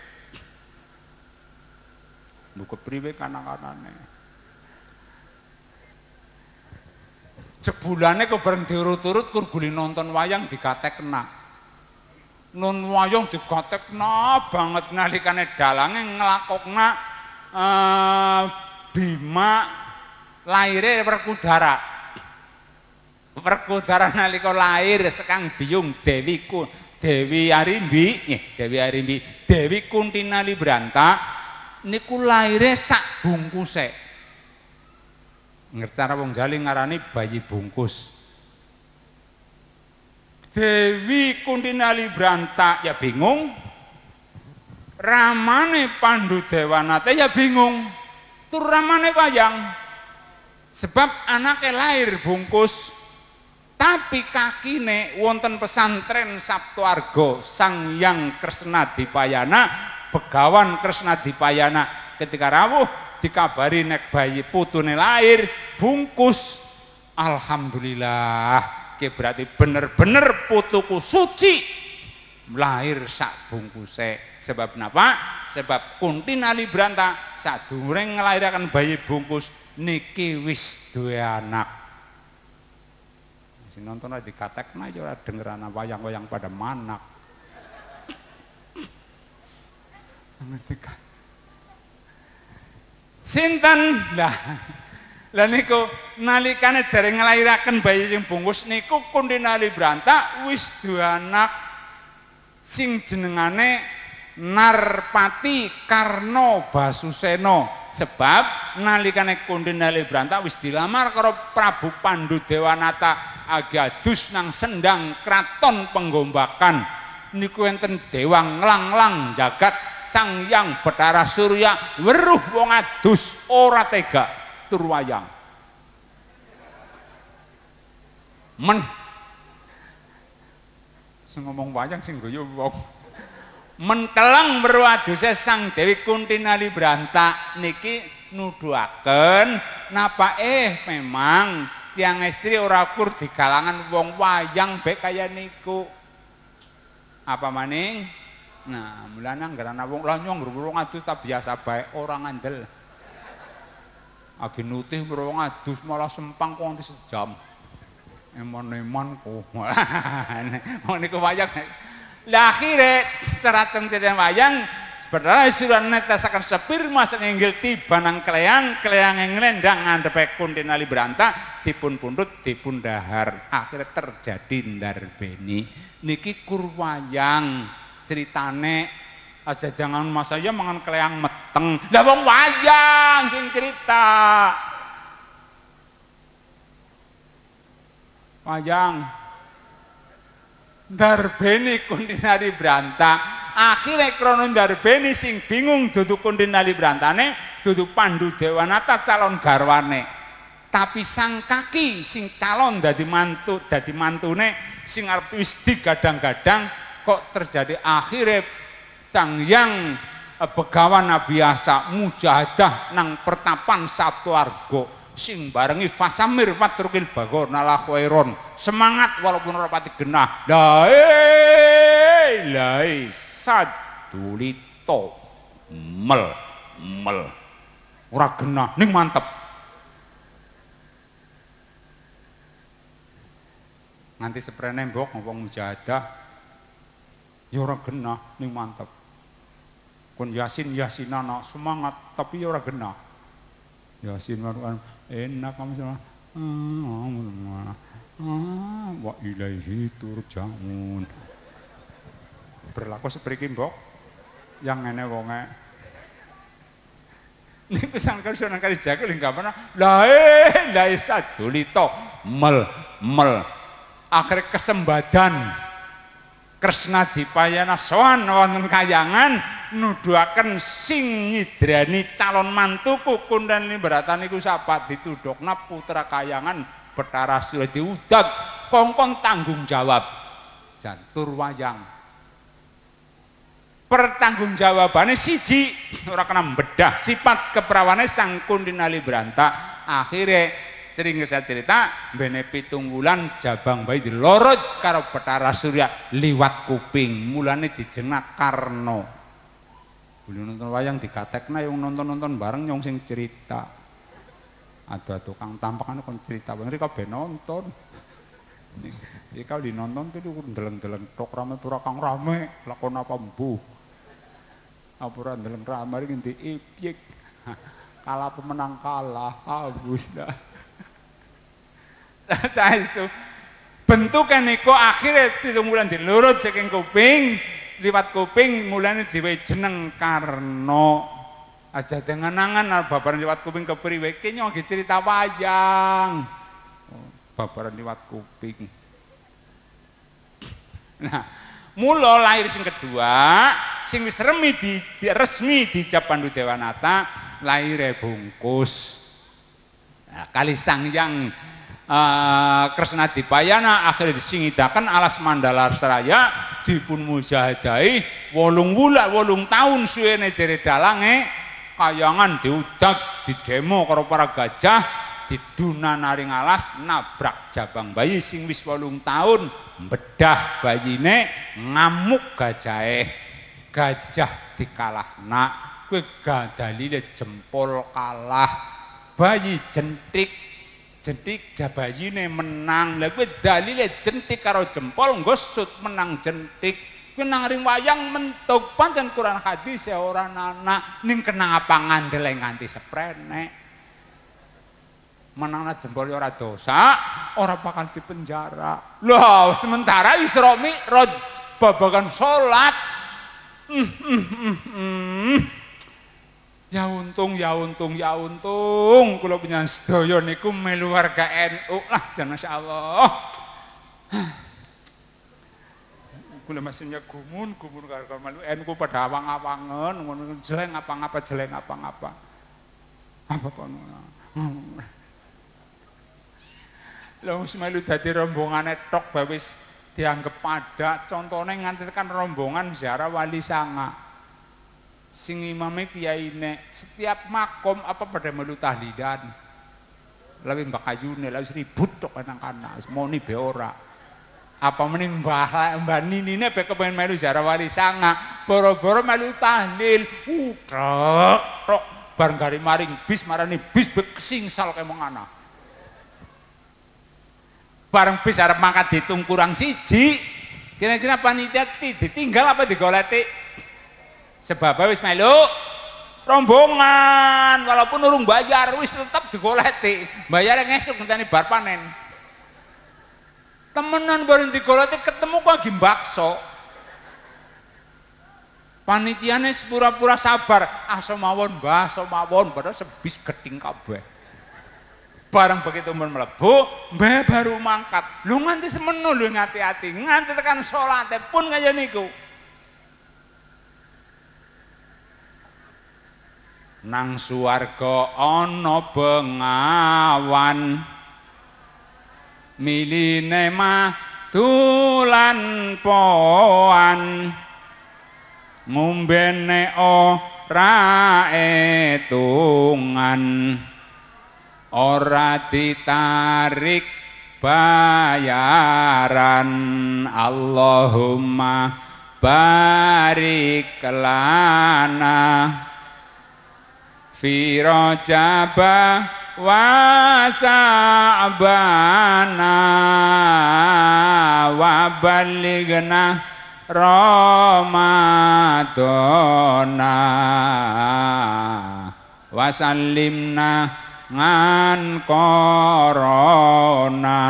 Mbok kepriwe kanak-kanane. Jebulane kok bareng diurut-urut kur guli nonton wayang digatekna. Non wayang digatekna banget nalikane dalange nglakokna Bima laire Werkudara. Werkudara nalika lair sekang biyung Dewi Arimbi, Dewi Kuntina Libranta niku laire sak bungkuse. Ngerti wong Jawa ngarani bayi bungkus. Dewi Kuntina Libranta ya bingung. Ramane Pandu Dewanata ya bingung. Tur ramane wayang. Sebab anaknya lahir bungkus. Tapi kakine wonten pesantren Sabtuarga Sang Hyang Kresnadipayana, Begawan Kresnadipayana ketika rawuh dikabari nek bayi putune lahir bungkus. Alhamdulillah, ke berarti bener-bener putuku suci lahir sak bungkuse. Sebab napa? Sebab Kuntina Libranta sadurunge nglairaken bayi bungkus niki wis duwe anak. Nonton aja dikatekna aja ora denger ana wayang-wayang pada manak. Sinten lah niku nalikane dereng nglairaken bayi sing bungkus niku Kuntina Libranta wis duwe anak sing jenengane Narpati Karno Basuseno. Sebab nalikane Kuntina Libranta wis dilamar karo Prabu Pandu Dewanata agadus nang sendang kraton Penggombakan niku enten dewa nglanglang jagat Sang Hyang Bathara Surya weruh wong adus ora tega tur wayang men sing ngomong wayang sing guyu wong men keleng weruh aduse Sang Dewi Kuntina Libranta niki nuduhaken napa memang tiang istri ora kur di kalangan wong wayang baik kaya niku apa maning. Nah mulane anggaran wong lanyong wong adus ta biasa bae ora ngandel agi nutih wong adus malah sempang kok nganti sejam emon-emon kok niku wayang lah akhire cerateng titen wayang sebenarnya suran netasakan sepir masak nginggil tiba nang kleang ngelendang ngandepe Kuntina Libranta dipun pundhut dipun dahar akhirnya terjadi ndarbeni niki kurwayang ceritane aja jangan mas saya mangan kleang meteng lah wong wayang sing cerita wayang ndarbeni Kuntina Libranta. Akhirnya krono ndarbeni sing bingung dudu Kuntina Librantane, dudu Pandu Dewanata calon garwane. Tapi sang kaki sing calon dadi mantune sing arep wis digadang-gadang kok terjadi akhirnya Sang Hyang Begawan biasa mujahadah nang pertapan Sabtuarga sing barengi fasamir fatrukil bagor nala khairon semangat walaupun ora pati genah lai sadulito mel ora genah ning mantep nganti seprene mbok ngomong mujahadah ya ora genah ning mantep kun yasinana semangat tapi ya ora genah yasin kan enak kamu sama wa ilaihi turja'un berlaku seperti mbok yang ngene wonge ini pesan Sunan Kalijaga lingkap mana lae sadulito mel akhir kesembadan Kresnadipayana sowan wonten kayangan nuduhaken sing nyidrani calon mantuku Kuntina Libranta niku sapa ditudhokna putra kayangan Bathara Surya diudag kongkon tanggung jawab jantur wayang pertanggungjawabane siji ora kena bedah sifat keperawane sang Kundinali Branta. Akhirnya sering saya cerita bene 7 wulan jabang bayi dilorot karo Bathara Surya liwat kuping, mulane dijenengan Karna. Beli nonton wayang dikatekna yang nonton bareng nyong sing cerita. Ada tukang tampakan kon cerita bareng kabeh nonton. Iki kalau dinonton tuh ndeleng-ndeleng tok rame pura kang rame lakon apa mbuh. Apura ndeleng rame iki diipyik. Kalah pemenang kalah habis dah. Saya itu bentukan niku akhirnya 7 bulan dilurut saking kuping liwat kuping mulane diwehi jeneng Karna. Aja denganangan babaran liwat kuping kepriwe ki nyong cerita wayang. Babaran liwat kuping. Nah, mula lahir sing kedua sing wis resmi dicap Pandhu Dewanata lahire bungkus. Nah, kali Sang Hyang Kresna Dipayana akhirnya disingidakan alas Mandala Seraya dipun mujahadahi 8 tahun suwene jere dalange kayangan diudag didemo karo para gajah diduna naring alas nabrak jabang bayi sing wis 8 tahun bedah bayine ngamuk gajahe gajah dikalahna kowe dalile jempol kalah bayi jentik jabayine menang lha kowe dalile jentik karo jempol nggosut menang jentik kowe nang ring wayang mentuk pancen Quran hadis ya ora ana ning kena apa ngandele nganti seprenek menangna jempol ora dosa ora bakal dipenjara lho sementara Isra Mi'raj babagan salat ya untung kula punya sedaya niku melu warga NU lah jan masyaallah kula maksudnya gumun karo melu NU pada awang-awangen ngono jeleng apa-apa apa lha wis melu dadi rombongane tok bae wis dianggep pada contone nganti tekan rombongan ziarah Wali Sanga sing imame kiyaine setiap makom apa pada melu tahlilan lawi Mbak Kayune lawi ribut tok anak-anak moni be ora apa meneh Mbah Ninine be kepen melu ziarah Wali Sanga boro-boro melu tahlil tok bareng gari maring bis marani bis singsal kemong ana bareng bis arep mangkat ditung kurang siji kira-kira panitia ditinggal apa digoleti sebab wis melu rombongan walaupun urung bayar wis tetep digoleti bayar ngesuk ngenteni bar panen temenan bareng digoleti ketemu kok lagi bakso panitiane pura-pura sabar mawon Mbah mawon padahal sebis geding kabeh barang begitu mlebu mbah baru mangkat lu nganti semeno lu ngati-ati nganti tekan salate pun kaya niku nang suwarga ana bengawan miline madulan poan ngombene ora etungan ora ditarik bayaran Allahumma barik lana fi rajaba wa sa'bana wa balighna ramadana wa sallimna ngan korona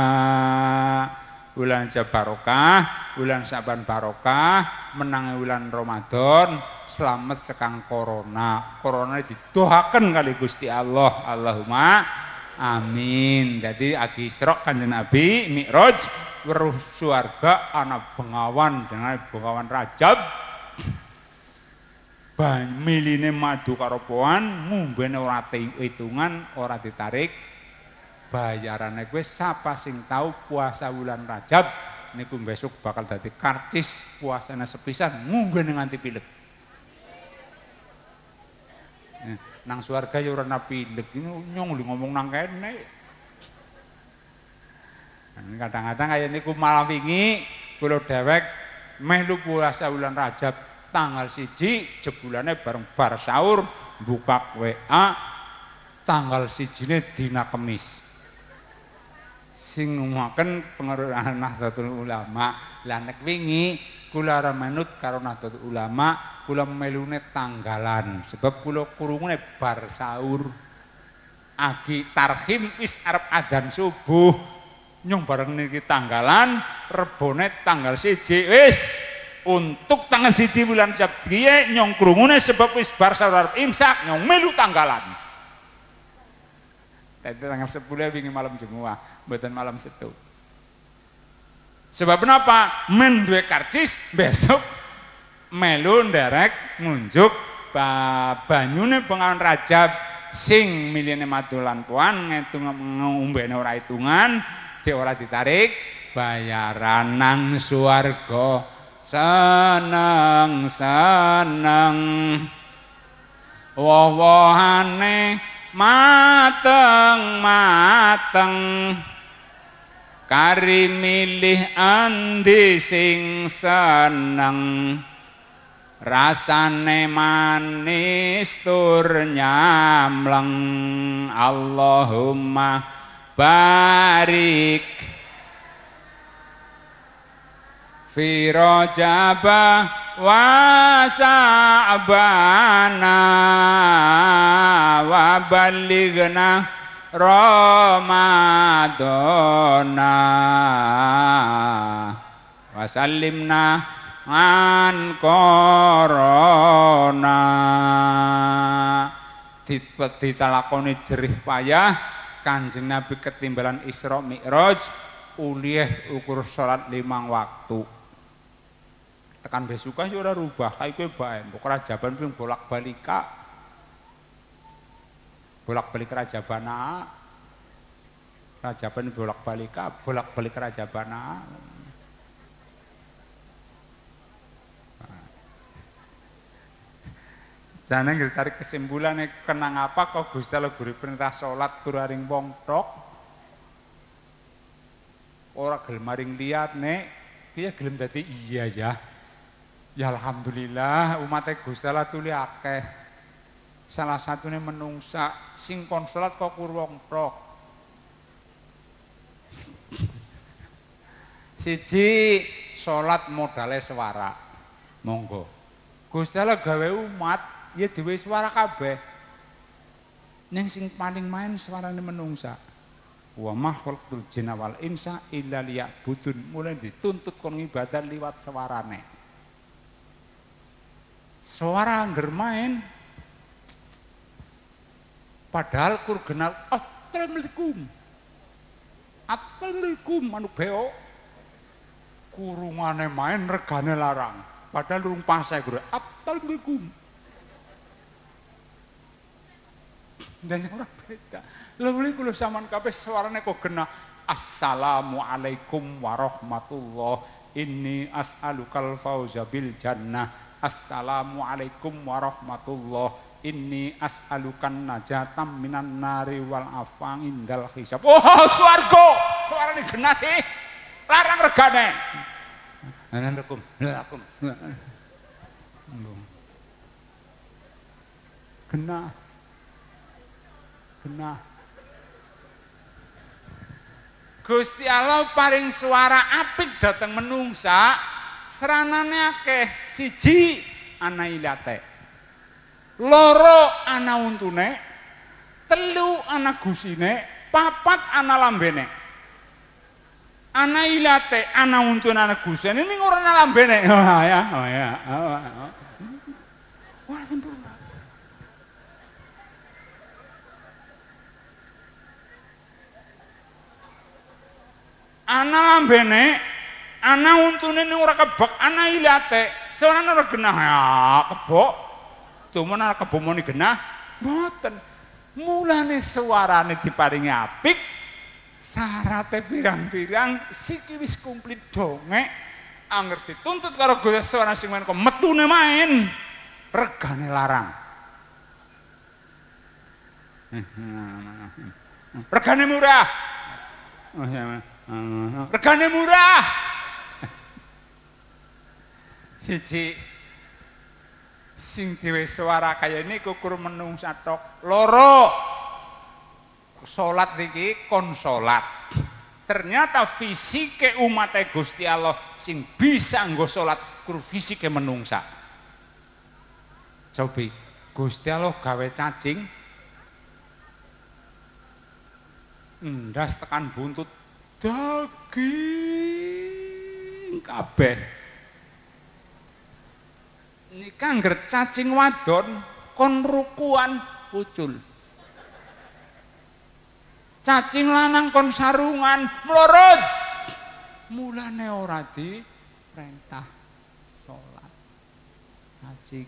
bulan barokah bulan Syaban barokah menang bulan Ramadan selamat sekang corona didoakan kali Gusti Allah Allahumma amin. Jadi agi Isra Kanjeng Nabi Mi'raj weruh swarga ana bengawan jenenge bengawan Rajab miline madu karo poan mumbene ora hitungan ora ditarik bayarane kowe sapa sing tau puasa wulan Rajab niku besok bakal dadi karcis puasane sepisan ngunggen nganti pilek. Nang swarga ya ora ana pilek, nyong ngomong nang kene. Kadang-kadang kaya niku malam wingi kula dhewek melu puasa bulan Rajab tanggal 1 jebulane bareng bar sahur buka WA tanggal 1 dina Kemis. Sing ngumumaken pengaruh Nahdlatul Ulama. Lah nek wingi kula ora manut karo Nahdlatul Ulama, kula melune tanggalan sebab kula kurungune bar sahur. Agi tarhim wis arep adzan subuh. Nyong bareng niki tanggalan rebone tanggal 1 wis untuk tanggal 1 bulan Rajab kiye nyong krungune sebab wis bar sahur arep imsak nyong melu tanggalan. Tapi tanggal 10 wingi malam Jumat, mboten malam Setu. Sebab kenapa? Men duwe karcis besok melu nderek ngunjuk banyune pengawan Rajab sing miline madulan puan ngitung ngombene ora hitungan, ora ditarik bayaran nang swarga. Seneng-seneng woh-wohane mateng-mateng kari milih endi sing seneng rasane manis tur nyamleng. Allahumma barik fi Rajaba wa Sa'bana wa balighna Ramadana wa sallimna an korona. Ditalakoni jerih payah Kanjeng Nabi ketimbalan Isra Mi'raj ulih ukur salat 5 waktu. Tekan besuka sih ora rubah, kayak gue bae. Mbok Rajaban ping bolak-balik Rajabana. Rajaban bolak-balik Rajabana. Jane tarik kesimpulannya kenang apa kok Gusti Allah beri perintah salat guru aring wong tok. Ora gelem maring liat nek, dia gelem dadi iya ya. Ya alhamdulillah umatnya Gusti Allah tuli akeh. Salah satunya menungsa sing kon salat kok kurwong tok. Siji salat modale swara. Monggo. Gusti Allah gawe umat ya dhewe swara kabeh. Ning sing paling main swarane menungsa. Wa ma khalaqtul jinna wal insa illa liya'budun. Mulai dituntut kon ibadah liwat swarane. Suara angger main padahal kur kenal Assalamualaikum anu beo kurungane main regane larang padahal rung pasai guru Assalamualaikum dan sing ora beda lha mriki kula sampean kabeh suarane kok kena Assalamualaikum warahmatullah inni as'alukal fauza bil jannah. Assalamualaikum warahmatullah inni as'alukan najatam minan nari wal afang indal hisab. Oh swarga suarane genah sih larang regane. Assalamualaikum genah Gusti Allah paring suara apik dateng menungsa. Seranane akeh, siji ana ilate, loro ana untune, telu ana gusine, papat ana lambene. Ana ilate, ana untune, ana gusine, ning ora ana lambene. Oh ya. Wah sempurna. Ana lambene ana untune ning ora kebek, ana ilate, seorang ora genah ya kebok. Tumen ana kebomoni genah, mboten. Mulane suarane diparingi apik, Syarate pirang-pirang siki wis kumplit dongek anger dituntut karo Gusti Allah sing men metune main regane larang. Regane murah. Regane murah. Siji sing dhewe suara kaya niku kur menungsa tok. Loro salat niki kon salat. Ternyata fisike umat Gusti Allah sing bisa nggo salat kur fisike menungsa. Cobi Gusti Allah gawe cacing ndas tekan buntut daging kabeh. Nika angger cacing wadon kon rukuan ucul. Cacing lanang kon sarungan mlorot. Mulane ora diperintah salat. Cacing.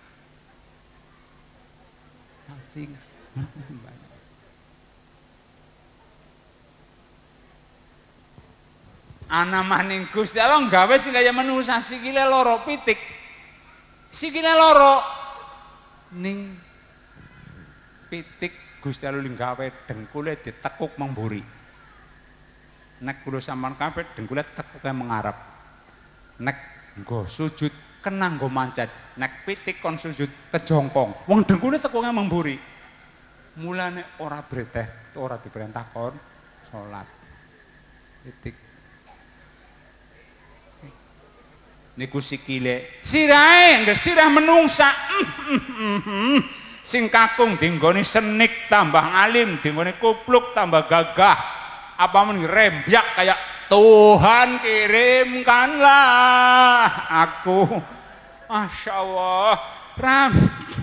Ana maning Gusti Allah gawe sing kaya manusa sikile loro pitik. Sikile loro ning pitik Gusti Allah gawe dengkule ditekuk memburi. Nek kula sampean kabeh dengkule tekuke mengarep. Nek nggo sujud kena nggo mancet. Nek pitik kon sujud kejongkong. Wong dengkule tekuke memburi. Mulane ora breteh, ora diperintah kon salat. Pitik niku sikile sirahe nggih sirah menungsa sing kakung dinggone senik tambah alim dinggone kupluk tambah gagah apa men rembyak kayak Tuhan kirimkanlah aku. Masya Allah ram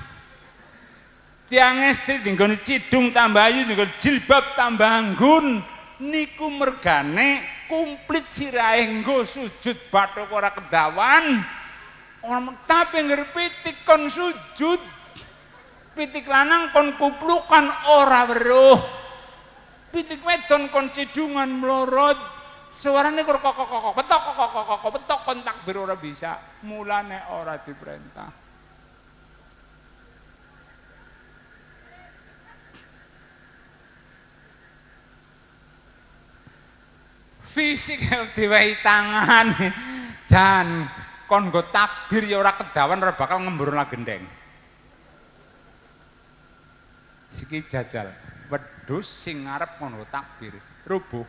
tiang estri dinggone cidung tambah ayu dinggone jilbab tambah anggun niku mergane kumplit sirahe nggo sujud bathuk ora kedawan tapi ngger pitik kon sujud pitik lanang kon kuplukan ora weruh pitik wedon kon cidungan mlorot suarane kok betok kon takbir ora bisa mulane ora diperintah. Fisik diwehi tangan jan kon nggo takbir ya ora kedawan ora bakal ngembur la gendeng. Siki jajal wedhus sing ngarep nggo takbir rubuh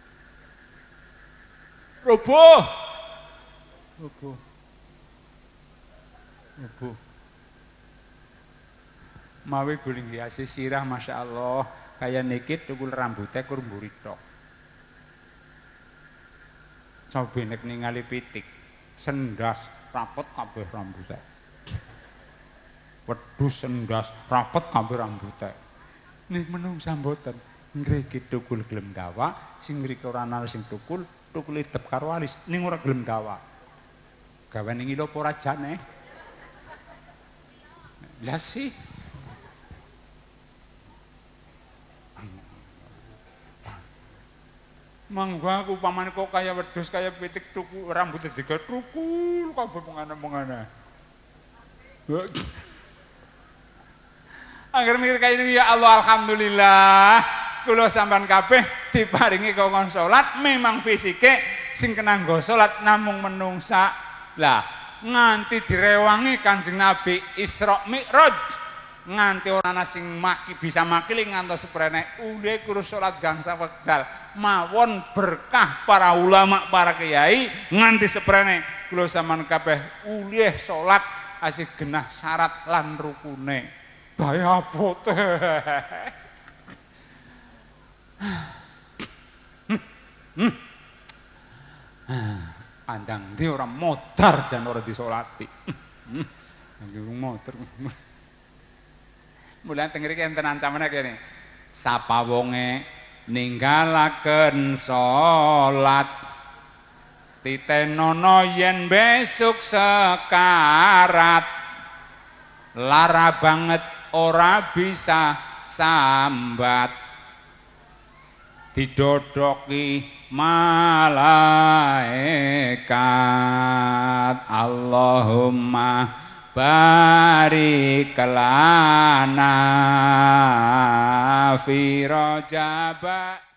mawi guling hiasi sirah Masya Allah kaya niki tukul rambutnya kur mburi tok. Coba nek ningali pitik sendas rapet kabeh rambutnya. Wedhus sendas rapet kabeh rambutnya. Nih menungsa mboten ngriki tukul gelem dawa sing ngriki ora ana sing tukul idep karo alis ning ora gelem dawa. Gawane ngilo apa ora jane? Lah sih mangga aku upamane kok kaya wedhus kaya pitik tuku rambutnya digawe tukul kabeh mengana-mengana. Angger mikir kaya ini ya Allah alhamdulillah kula sampean kabeh diparingi kongkon salat memang fisike sing kena nggo salat namung menungsa. Lah nganti direwangi Kanjeng Nabi Isra Mi'raj nganti ora ana sing bisa makili ngantos seprene ulih kurus salat gangsa wekdal mawon berkah para ulama para kiai nganti seprene kula sampean kabeh ulih salat asih genah syarat lan rukune bae abote pandang ndi ora modar dan ora disolati motor. Mulane teng mriki enten ancamane kene. Sapa wonge ninggalaken salat titenono yen besok sekarat lara banget ora bisa sambat didodoki malaikat. Allahumma barik lana fi Rajab.